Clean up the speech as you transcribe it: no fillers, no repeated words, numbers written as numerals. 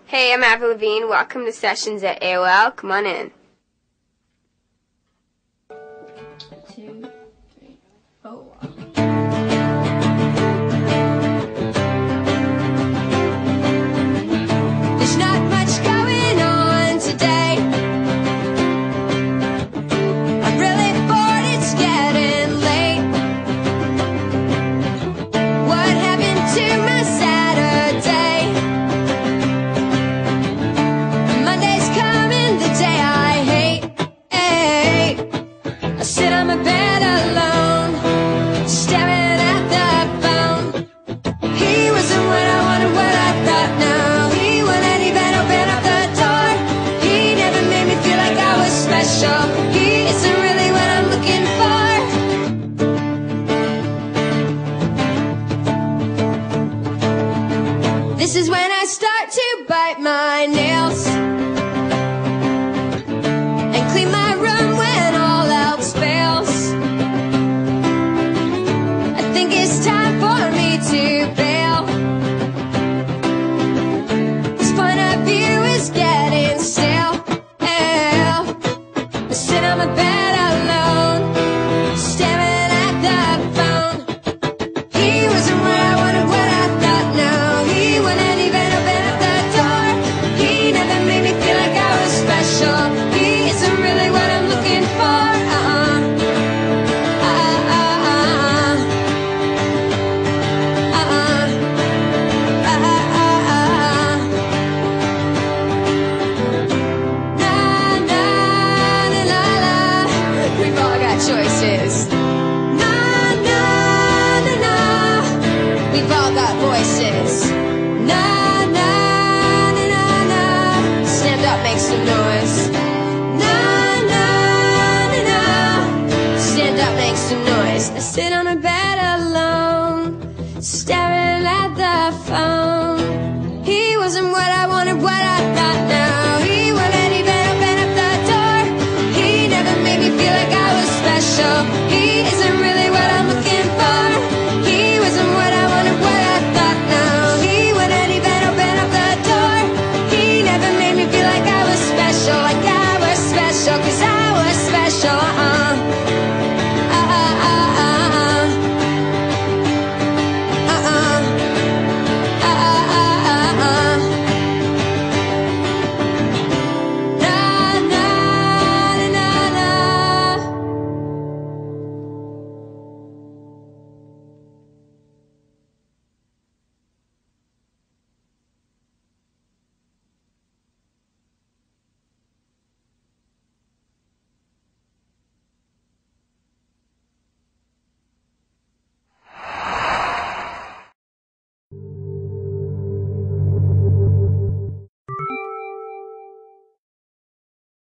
Hey, I'm Avril. Welcome to Sessions at AOL. Come on in. 2, 3, 4. There's not much going on today. I'm really bored, it's getting late. What happened to my Saturday? Monday's coming, the day I hate. I sit on my bed alone, staring at the phone. He wasn't what I wanted, what I thought. No, he wouldn't even open up the door. He never made me feel like I was special. He isn't really what I'm looking for. This is when I start to bite my nails and clean my room when all else fails. I think it's time for me to bail. This point of view is getting stale. I sit on my bed alone, staring at the phone. He wasn't what I wanted, what I thought. No, he wouldn't even open up the door. He never made me feel like I was special. He isn't really what I'm looking for. We've all got choices. Na, na, na, na. We've all got voices. Na, na, na, na, na. Stand up, make some noise. Na, na, na, na. Stand up, make some noise. I sit on a bed alone, staring at the phone. He wasn't what I wanted, what I